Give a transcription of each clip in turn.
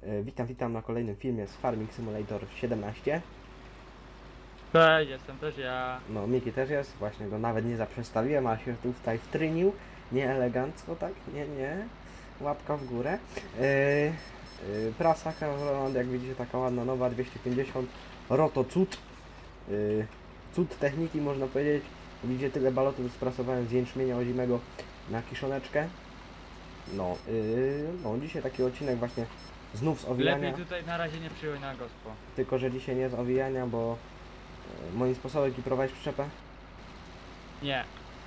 Witam na kolejnym filmie z Farming Simulator 17. Cześć, jestem też ja. No, Miki też jest, właśnie go nawet nie zaprzestawiłem, a się tutaj wtrynił. Nie elegancko, tak? Nie. Łapka w górę. Prasa Caroland, jak widzicie, taka ładna, nowa, 250. Roto cud. Cud techniki, można powiedzieć. Widzicie, tyle balotów sprasowałem z jęczmienia ozimego na kiszoneczkę. No, dzisiaj taki odcinek właśnie znów z owijania. Lepiej tutaj na razie nie przyjąć na gospo. Tylko że dzisiaj nie z owijania, bo moim sposobem jaki prowadzić przyczepę? Nie.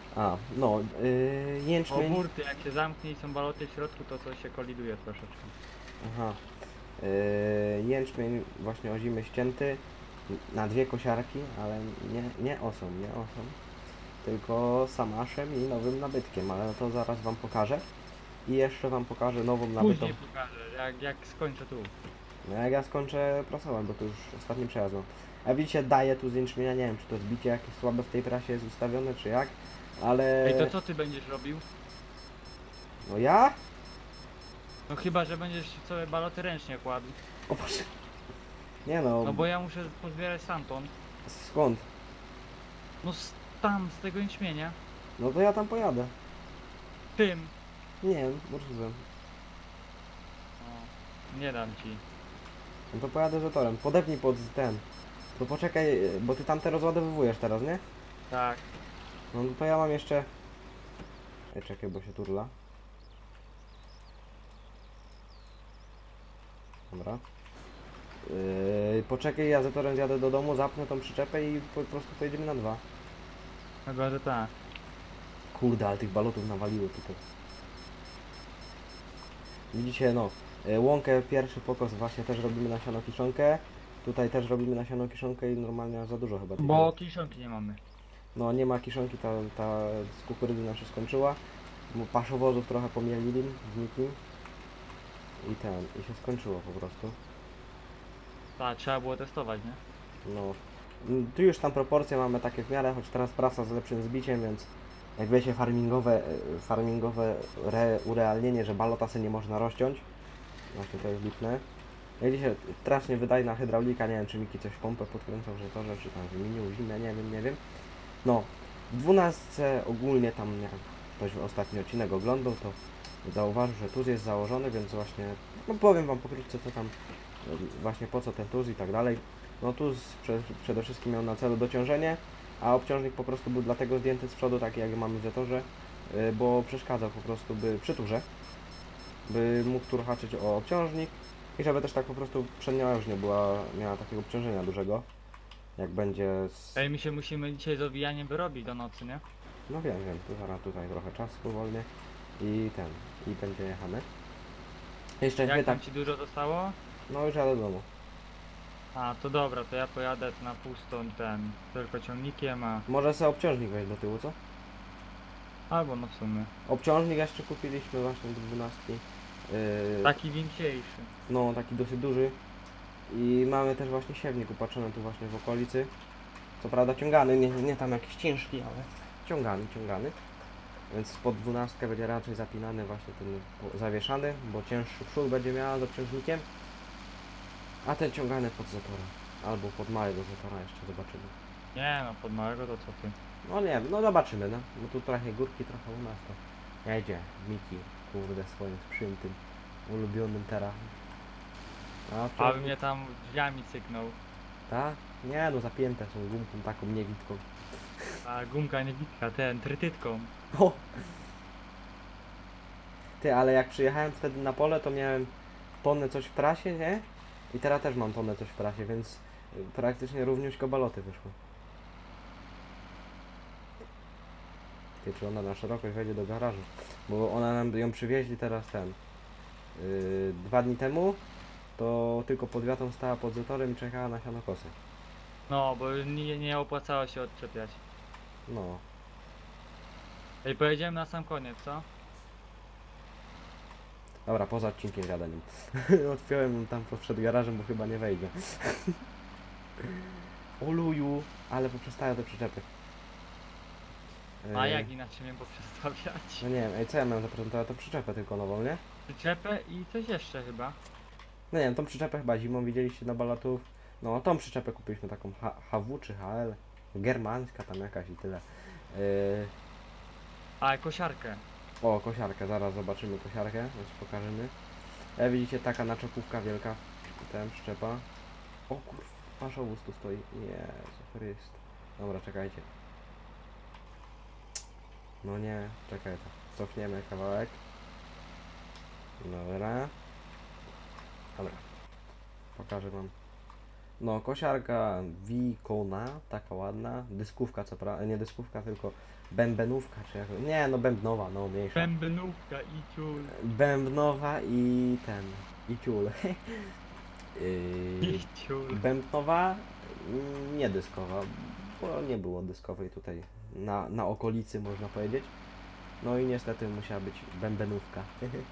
Jęczmień. O burty, jak się zamknie i są baloty w środku, to coś się koliduje troszeczkę. Aha. Jęczmień właśnie ozimy ścięty na dwie kosiarki, ale nie osą, tylko samaszem i nowym nabytkiem, ale to zaraz wam pokażę. I jeszcze wam pokażę nową nabytą. Później pokażę, jak skończę tu. No jak ja skończę prasować, bo to już ostatni przejazd. No. A widzicie, daję tu z jęczmienia, nie wiem czy to zbicie jakieś słabe w tej prasie jest ustawione, czy jak, ale... Ej, to co ty będziesz robił? No ja? No chyba, że będziesz sobie baloty ręcznie kładł. O Boże. Nie no. No bo ja muszę pozbierać stamtąd. Skąd? No tam, z tego jęczmienia. No to ja tam pojadę. Tym. Nie wiem, możliwe. No, nie dam ci. No to pojadę z torem. Podepnij pod ten. To poczekaj, bo ty tam te rozładowujesz teraz, nie? Tak. No to ja mam jeszcze... czekaj, bo się turla. Dobra. Poczekaj, ja za torem zjadę do domu, zapnę tą przyczepę i po prostu pojedziemy na dwa. Chyba, że tak. Kurde, ale tych balotów nawaliło tutaj. Widzicie, no, łąkę pierwszy pokos właśnie też robimy na siano kiszonkę. Tutaj też robimy na siano kiszonkę i normalnie za dużo chyba. Bo kiszonki nie mamy. No nie ma kiszonki, ta z kukurydzy nam się skończyła. Bo paszowozów trochę pomielili z nikim. I się skończyło po prostu. Tak, trzeba było testować, nie? No, tu już tam proporcje mamy takie w miarę, choć teraz prasa z lepszym zbiciem, więc jak wiecie farmingowe urealnienie, że balota sobie nie można rozciąć. Właśnie to jest lipne. Jak dzisiaj strasznie wydajna hydraulika, nie wiem czy Miki coś pompę podkręcał, że to, czy tam wymienił zimę, nie wiem. No, w 12 ogólnie tam, jak ktoś ostatni odcinek oglądał, to zauważył, że tuz jest założony, więc właśnie, no powiem wam pokrótce co tam, właśnie po co ten tuz i tak dalej. No tuz przede wszystkim miał na celu dociążenie, a obciążnik po prostu był dlatego zdjęty z przodu, taki jak mamy w Zetorze, bo przeszkadzał po prostu przy turze, by mógł tur haczyć o obciążnik i żeby też tak po prostu przednia już nie miała takiego obciążenia dużego, jak będzie z... Ej, my się musimy dzisiaj z owijaniem wyrobić do nocy, nie? No wiem, tu zaraz tutaj trochę czasu powolnie i będzie jechane. Jeszcze Jak chwytak, tam ci dużo zostało? no już jadę do domu. A, to dobra, to ja pojadę na pustą tylko ciągnikiem, a... Może sobie obciążnik wejść do tyłu, co? Albo no w sumie. Obciążnik jeszcze kupiliśmy właśnie do 12. Taki większejszy. No, taki dosyć duży. I mamy też właśnie siewnik upatrzony tu właśnie w okolicy. Co prawda ciągany, nie tam jakiś ciężki, ale ciągany. Więc pod 12 będzie raczej zapinany właśnie ten zawieszany, bo cięższy przód będzie miała z obciążnikiem. A ten ciągany pod zatorem. Albo pod małego zatora jeszcze zobaczymy. Nie no, pod małego to co ty? No nie wiem, no zobaczymy, no. Bo tu trochę górki, trochę u nas to jedzie Miki, kurde, swoim sprzyjętym, ulubionym teraz. Aby mnie tam drzwiami cyknął. Tak? Nie no, zapięte są gumką taką niewidką. A gumka nie witka, trytytką. O! Ty, ale jak przyjechałem wtedy na pole, to miałem tonę coś w trasie, nie? I teraz też mam tonę coś w trasie, więc praktycznie równiuśko baloty wyszło. Ty, czy ona na szerokość wejdzie do garażu? Bo ona nam ją przywieźli teraz 2 dni temu, to tylko pod wiatą stała pod zatorem i czekała na sianokosy. No, bo nie opłacało się odczepiać. No. Ej, pojedziemy na sam koniec, co? Dobra, poza odcinkiem gadaniem. Otwierałem tam przed garażem, bo chyba nie wejdzie. Oluju, ale poprzestają te przyczepy. A jak inaczej mnie poprzestawiać? No nie wiem, co ja miałem zaprezentować? To przyczepę tylko nową, nie? Przyczepę i coś jeszcze chyba. No nie wiem, tą przyczepę chyba zimą widzieliście na balotów. No, tą przyczepę kupiliśmy taką HW czy HL. Germańska tam jakaś i tyle. A, kosiarkę. O, kosiarkę, zaraz zobaczymy kosiarkę, więc pokażemy. Widzicie, taka naczepówka wielka, ten przyczepa. O kurwa, paszowóz tu stoi. Jezu Chryst. Dobra, czekajcie. No nie, czekaj to. Cofniemy kawałek. Dobra. Dobra. Pokażę wam. No, kosiarka Wikona, taka ładna. Dyskówka, co prawda, nie dyskówka, tylko bębenówka, czy jak... Nie, no bębnowa, no mniejsza. Bębnówka i ciul. Bębnowa i ten, i ciul. I ciul. Bębnowa, nie dyskowa, bo nie było dyskowej tutaj na okolicy, można powiedzieć. No i niestety musiała być bębenówka.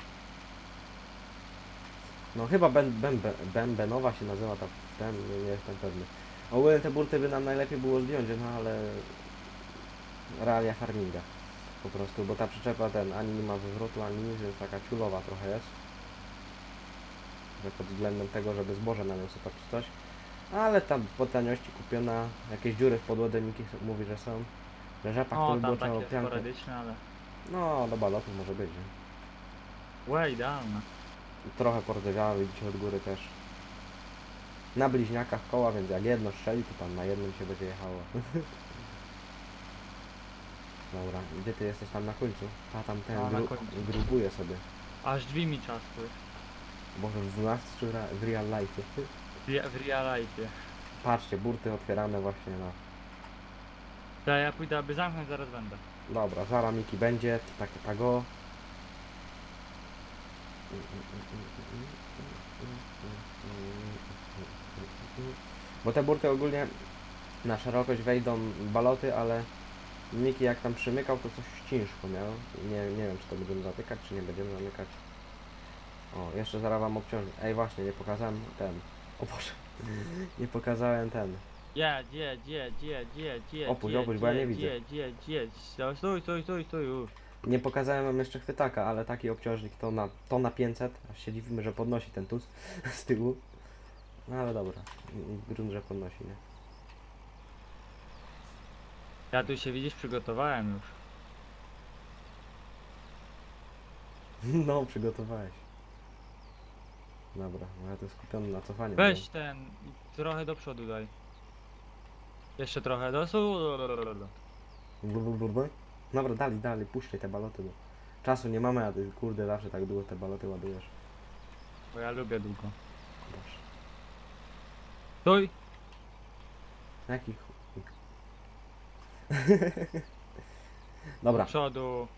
No chyba bębenowa się nazywa ta, ten, nie jestem pewny. Ogólnie te burty by nam najlepiej było zdjąć, no ale realia farminga po prostu, bo ta przyczepa ten ani nie ma wywrotu, ani nic, więc taka ciulowa trochę jest. Że pod względem tego, żeby zboże na nią sypać czy coś. Ale tam po taniości kupiona, jakieś dziury w podłodze Miki mówi, że są. Że rzepak to O, by było tam trzeba takie pianką. sporadyczne, ale... No, do balotów może być, nie? Łe, idealna. Trochę porzewiała, widzicie od góry też. Na bliźniakach koła, więc jak jedno strzeli, to tam na jednym się będzie jechało. Dobra, gdzie ty jesteś tam na końcu? A tam ten No, na końcu. grubuje sobie. Aż drzwi mi czasły. Boże, w nas czy w real life? W real life. Patrzcie, burty otwierane właśnie na... To ja pójdę, aby zamknąć, zaraz będę. Dobra, zaraz Miki będzie, takie tago. Bo te burty ogólnie na szerokość wejdą baloty, ale Miki jak tam przymykał, to coś ciężko miał. Nie wiem, czy to będziemy zatykać, czy nie będziemy zamykać. O, jeszcze zaraz wam obciążę. Ej, właśnie, nie pokazałem ten. O Boże, nie pokazałem ten. Jedź. Opuść, bo ja nie widzę. Jedź. Stój już. Nie pokazałem wam jeszcze chwytaka, ale taki obciążnik to na 500. Aż się dziwimy, że podnosi ten tuz z tyłu. No ale dobra, grunt, że podnosi, nie? Ja tu się widzisz, przygotowałem już. No, przygotowałeś. Dobra, no ja to skupiony na cofaniu. Weź ten, trochę do przodu daj. Jeszcze trochę do Dobra, dalej, puszczaj te baloty, bo czasu nie mamy, a ty kurde zawsze tak długo te baloty ładujesz. Bo ja lubię długo. Boże. Stój! Jaki chuj. Do Dobra, przodu.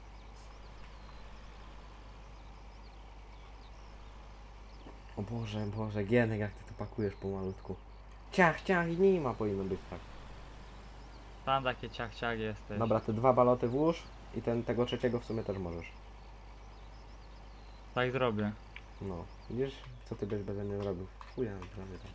o Boże, Gienek, jak ty to pakujesz pomalutku. Ciach, i nie ma powinno być tak. Tam takie ciach jesteś. Dobra, te dwa baloty włóż i tego trzeciego w sumie też możesz. Tak zrobię. No, widzisz, co ty byś beze mnie zrobił? Chuja, prawie tak.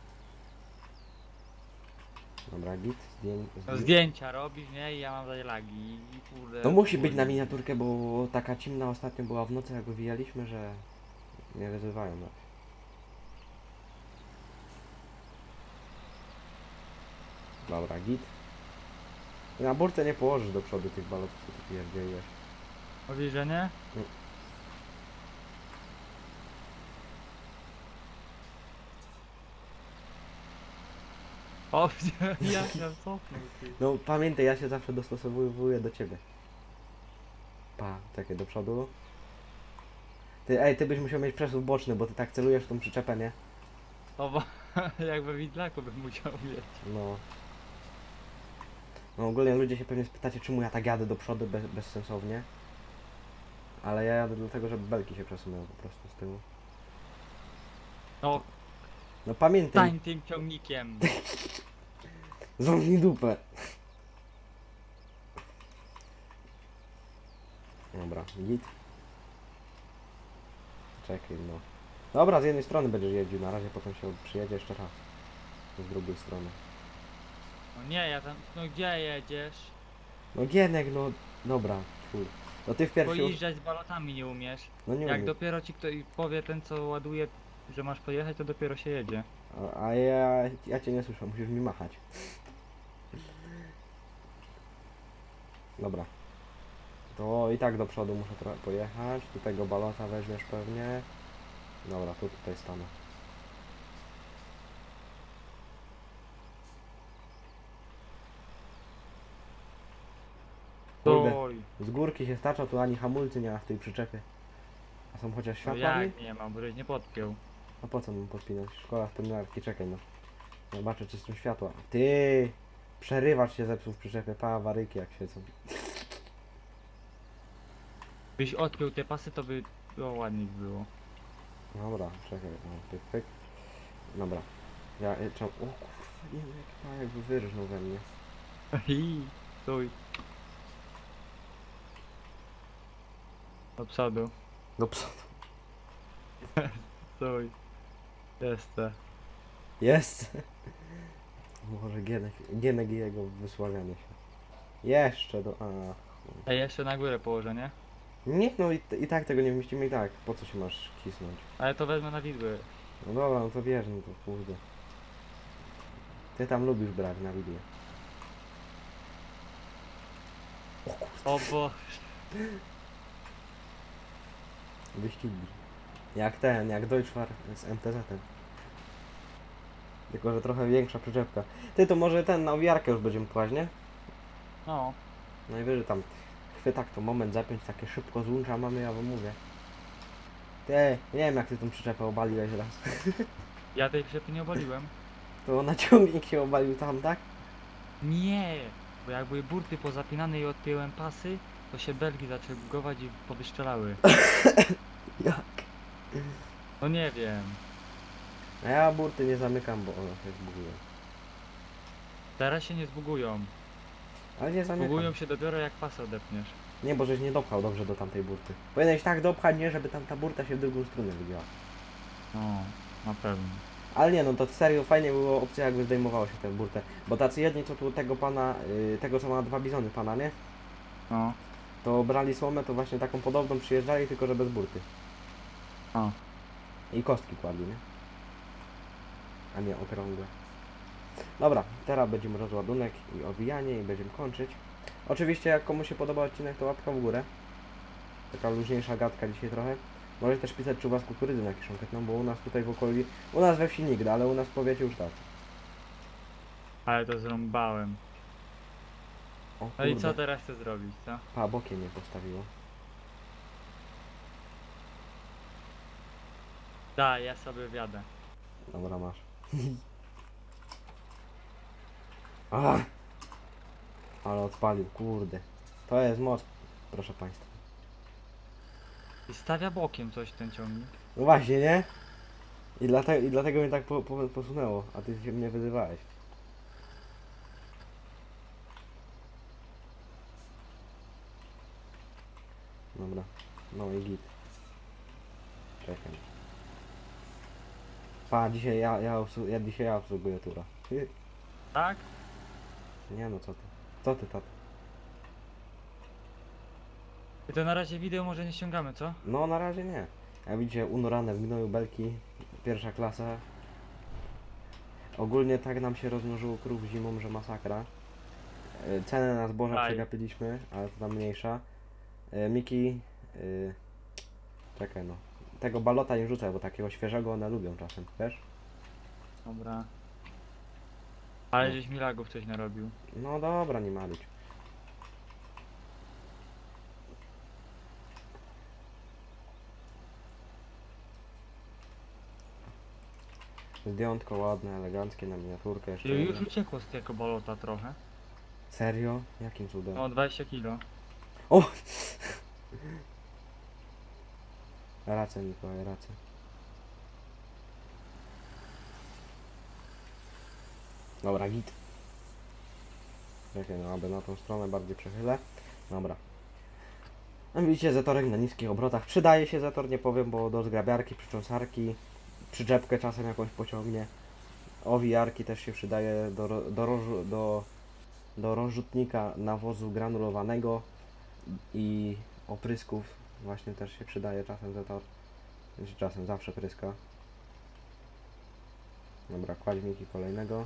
Dobra, git, No, zdjęcia robisz, nie? I ja mam tutaj lagi. I kurde. To musi być na miniaturkę, bo taka cimna ostatnio była w nocy, jak wywijaliśmy, że nie wyzywają nas. Dobra, git. I na burtę nie położysz do przodu tych balotów, co ty pierdzieliłeś. Mówisz, że nie? Nie. O, jak ja cofnął ty. No pamiętaj, ja się zawsze dostosowuję do ciebie. Pa, czekaj, do przodu. Ty byś musiał mieć przesuw boczny, bo ty tak celujesz w tą przyczepę, nie? O, bo jak we widlaku bym musiał mieć. No. No ogólnie ludzie się pewnie spytacie, czemu ja tak jadę do przodu bezsensownie. Ale ja jadę dlatego, żeby belki się przesunęły po prostu z tyłu. No, No pamiętaj, stań tym ciągnikiem. zamknij dupę. Dobra, git. Czekaj, no. Dobra, z jednej strony będziesz jeździł, na razie potem się przyjedzie jeszcze raz. Z drugiej strony. No nie, ja tam, no gdzie jedziesz? No Gienek, no dobra, fuj. No ty w pierwszym... Pojeżdżać z balotami nie umiesz. No nie Jak umiem. dopiero ci ktoś powie ten co ładuje że masz pojechać, to dopiero się jedzie. A ja cię nie słyszę, musisz mi machać. Dobra. To i tak do przodu muszę trochę pojechać. Do tego balota weźmiesz pewnie. Dobra, to tutaj stanę. Kurde, Oj, z górki się stacza, tu ani hamulcy nie ma w tej przyczepie. A są chociaż no światła? jak nie ma, bo żeś nie podpiął. A po co mam podpinać? Szkoła terminarki, czekaj no. Zobaczę czy są światła. Ty! Przerywacz się zepsuł w przyczepie, pa awaryjki jak siedzą. Byś odpiął te pasy, to by było ładniej było. Dobra, czekaj, no, pyk, pyk. Dobra. O kurwa, nie wiem jak to jakby wyrżnął we mnie. Hi, stój. Do przodu, Do przodu. stój. Jeszcze. Jest! Może Gienek i jego wysławianie się. Jeszcze do... A, chuj. Ej, jeszcze na górę położę, nie? Nie, no i tak tego nie wymieścimy i tak. Po co się masz kisnąć? Ale to wezmę na widły. No dobra, no to bierz, no to kurde. Ty tam lubisz brać na wideo. O kurde. O bo... Wyścigi. Jak Deutschfahrt z MTZ-em. Tylko, że trochę większa przyczepka. Ty, to może na owiarkę już będziemy płaź, nie? No. Najwyżej tam chwytak to moment zapiąć, takie szybko złącza mamy, ja wam mówię. Ty, nie wiem jak ty tą przyczepę obaliłeś raz. Ja tej przyczepy nie obaliłem. To na ciągnik się obalił tam, tak? Nie! Bo jak były burty pozapinane i odpięłem pasy, to się belgi zaczęły bugować i powyszczelały. Jak? No nie wiem. A ja burty nie zamykam, bo one się zbugują. Teraz się nie zbugują. Ale nie zamykam. Bugują się dopiero jak pasy odepniesz. Nie, bo żeś nie dopchał dobrze do tamtej burty. Powinieneś tak dopchać, nie, żeby tam ta burta się w drugą stronę wygięła. No, na pewno. Ale nie, no to serio fajnie było opcja jakby zdejmowało się tę burtę. Bo tacy jedni, co tu tego pana, tego co ma dwa bizony pana, nie? No. To brali słomę, to właśnie taką podobną przyjeżdżali, tylko że bez burty. O. I kostki kładli, nie? A nie okrągłe. Dobra, teraz będziemy rozładunek i owijanie i będziemy kończyć. Oczywiście jak komuś się podoba odcinek, to łapka w górę. Taka luźniejsza gadka dzisiaj trochę. Możecie też pisać, czy u was kukurydzy na kiszonkę, bo u nas tutaj w okolicy, u nas we wsi nigdy, ale u nas w powiecie już tak. Ale to zrąbałem. O No i kurde, co teraz chcę zrobić, co? pa, bokiem mnie postawiło. Da, ja sobie wjadę. Dobra, masz. Ach! Ale odpalił, kurde. To jest moc, proszę państwa. I stawia bokiem coś ten ciągnik. No właśnie, nie? I dlatego mnie tak posunęło, a ty się mnie wyzywałeś. Dobra, no i git. Czekaj. Pa, dzisiaj ja obsługuję tura. Tak? Nie no, co ty? Co ty, tato? I to na razie wideo może nie ściągamy, co? No, na razie nie. Jak widzicie, unorane w gnoju belki, pierwsza klasa. Ogólnie tak nam się rozmnożyło krów zimą, że masakra. Cenę na zboża Aj. przegapiliśmy, ale to tam mniejsza. Miki... Czekaj no. Tego balota nie rzucaj, bo takiego świeżego one lubią czasem, wiesz? Dobra. Ale No. żeś mi lagów coś narobił. No dobra, nie ma być. Zdjątko ładne, eleganckie, na miniaturkę jeszcze. I już jedno. uciekło z tego bolota trochę. Serio? Jakim cudem? No 20 kilo. O! Rację, Mikołaj, rację. Dobra, git. Czekaj, no aby na tą stronę bardziej przechylę. Dobra. No widzicie, zatorek na niskich obrotach. Przydaje się zator, nie powiem, bo do zgrabiarki, przycząsarki, przyczepkę czasem jakąś pociągnie. Owijarki też się przydaje do rozrzutnika nawozu granulowanego i oprysków właśnie też się przydaje czasem zator. Znaczy czasem zawsze pryska. Dobra, kładź Miki kolejnego.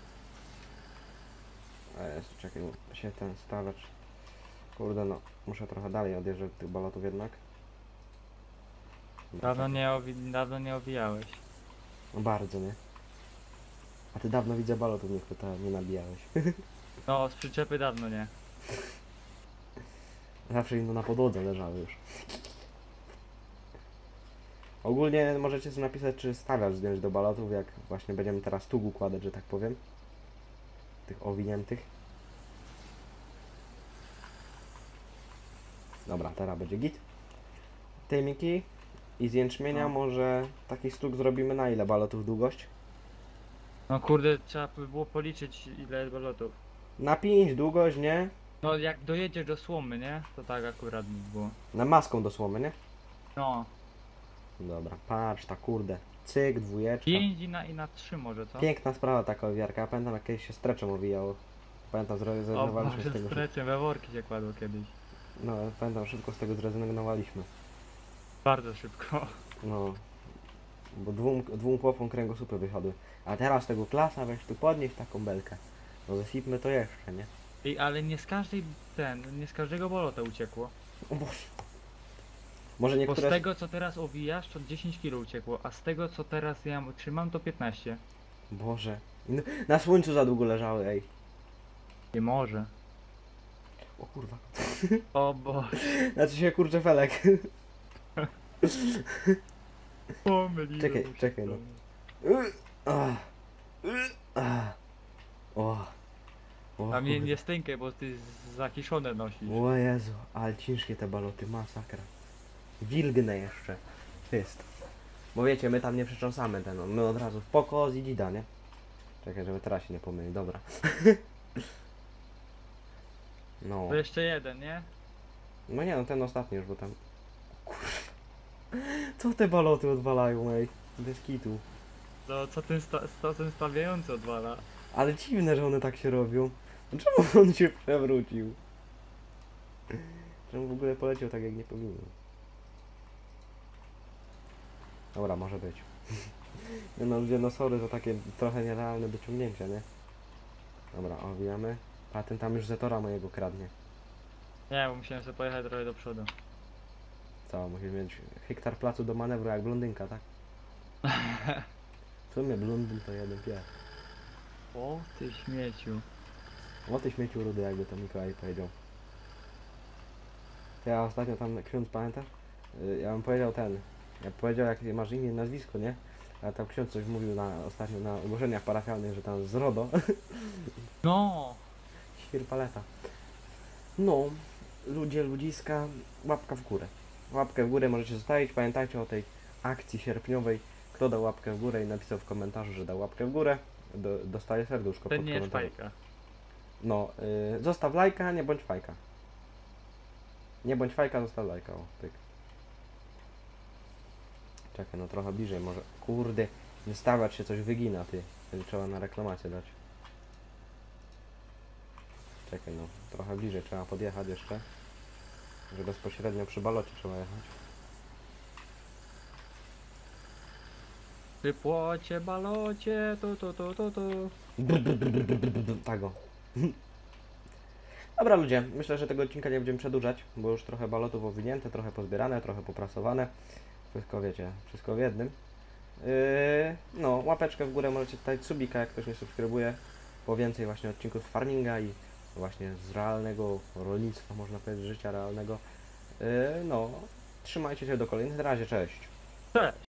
A jest, czekaj, się ten stawiacz. Kurde no, muszę trochę dalej odjeżdżać tych balotów jednak. Dobra, Dawno nie owijałeś. no bardzo, nie? A ty dawno widzę balotów nie chwytałem, nie nabijałeś. No, z przyczepy dawno nie. Zawsze inno na podłodze leżały już. Ogólnie możecie sobie napisać, czy stawiasz zdjąć do balotów, jak właśnie będziemy teraz tu układać, że tak powiem. Tych owiniętych. Dobra, teraz będzie git. Tej Miki i z jęczmienia No. może taki stuk zrobimy na ile balotów długość? No kurde, trzeba by było policzyć ile jest balotów. Na 5 długość, nie? No jak dojedziesz do słomy, nie? To tak akurat by było. Na maską do słomy, nie? No. Dobra, patrz, ta kurde. Cyk, dwójeczka. 5 i na 3 może, co? Piękna sprawa taka owiarka. Ja pamiętam, jak kiedyś się streczem owijało. Pamiętam, O zrezygnowaliśmy z Boże, tego. strecie, we worki się kładło kiedyś. No, pamiętam, szybko z tego zrezygnowaliśmy. Bardzo szybko. No, bo dwóm chłopom kręgosłupy wychodły. A teraz tego klasa, weź tu podnieść taką belkę. No wysypmy to jeszcze, nie? Ale nie z każdej, nie z każdego bolota uciekło. O Boże. Może Bo z niektóre... tego co teraz owijasz, to 10 kg uciekło, a z tego co teraz ja trzymam, to 15. Boże. No, na słońcu za długo leżały, ej. Nie może. O kurwa. O Boże. Znaczy się kurczę felek. Pomyliłem Czekaj, się czekaj, to. no. O. O, A mnie kurde. nie stękaj, bo ty zakiszone nosisz. O Jezu, ale ciężkie te baloty, masakra. Wilgne jeszcze. Jest. Bo wiecie, my tam nie przecząsamy ten, my od razu w poko z dzida, nie? Czekaj, żeby teraz się nie pomylić, dobra. No. To jeszcze jeden, nie? No nie, no ten ostatni już, bo tam... Kurwa. Co te baloty odwalają, ej? Bez kitu. To co ten stawiający odwala? Ale dziwne, że one tak się robią. No czemu on się przewrócił? Czemu w ogóle poleciał tak, jak nie powinien? Dobra, może być. Nie no, ludzie, no sorry za takie trochę nierealne dociągnięcia, nie? Dobra, owijamy. A ten tam już Zetora mojego kradnie. Nie, bo musiałem sobie pojechać trochę do przodu. Co, musisz mieć hektar placu do manewru jak blondynka, tak? W sumie blondyn to jeden pies. O ty śmieciu. O ty śmieciu rudy, jakby to Mikołaj powiedział. To ja ostatnio tam, ksiądz, pamiętasz? Ja bym powiedział ten. Ja powiedział, jak masz imię i nazwisko, nie? A tam ksiądz coś mówił ostatnio na ogłoszeniach parafialnych, że tam z RODO. No! Świr paleta. No, ludzie, ludziska, łapka w górę. Łapkę w górę możecie zostawić. Pamiętajcie o tej akcji sierpniowej. Kto dał łapkę w górę i napisał w komentarzu, że dał łapkę w górę, dostaje serduszko Ten pod nie jest komentarzem. fajka. No, zostaw lajka, nie bądź fajka. Nie bądź fajka, zostaw lajka, o, pyk. Czekaj, no trochę bliżej może. Kurde, wystawiać się coś wygina, ty. Będzie trzeba na reklamację dać. Czekaj, no, trochę bliżej trzeba podjechać jeszcze. Że bezpośrednio przy balocie trzeba jechać. Przy płocie, balocie, to. Tak o. Dobra ludzie, myślę, że tego odcinka nie będziemy przedłużać, bo już trochę balotów owinięte, trochę pozbierane, trochę poprasowane. Wszystko wiecie, wszystko w jednym. No, łapeczkę w górę możecie dać, subika, jak ktoś nie subskrybuje. Po więcej właśnie odcinków z farminga i właśnie z realnego rolnictwa, można powiedzieć, życia realnego. No, trzymajcie się do kolejnych. Na razie, cześć. Cześć!